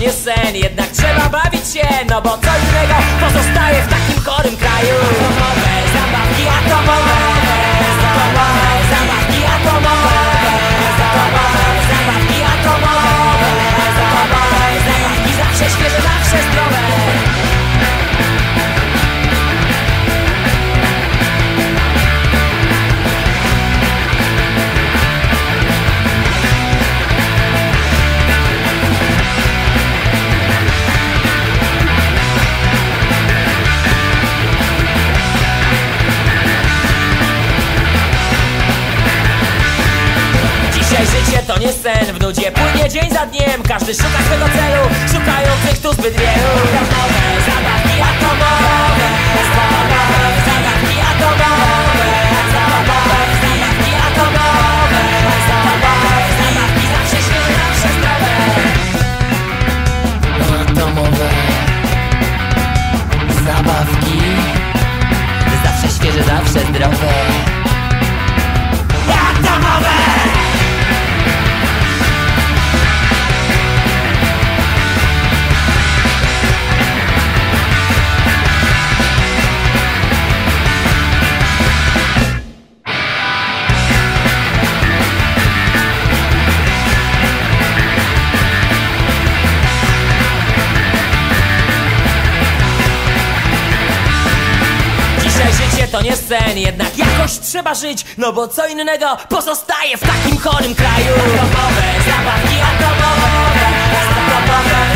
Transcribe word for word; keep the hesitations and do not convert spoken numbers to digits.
nie sen, jednak trzeba bawić się, no bo co innego pozostaje w takim chorym kraju. Atomowe zabawki, atomowe atomowe zabawki, atomowe atomowe zabawki, atomowe atomowe zabawki, zawsze świeże, zawsze zdrowe. Życie to nie sen, w nudzie płynie dzień za dniem. Każdy szuka swego celu, szukających tu zbyt wielu. Atomowe zabawki, atomowe atomowe zabawki, atomowe atomowe zabawki, atomowe atomowe zabawki, zawsze świeże, zawsze zdrowe. Atomowe zabawki, zawsze świeże, zawsze zdrowe. Atomowe! Życie to nie sen, jednak jakoś trzeba żyć, no bo co innego pozostaje w takim chorym kraju. Atomowe zabawki, atomowe atomowe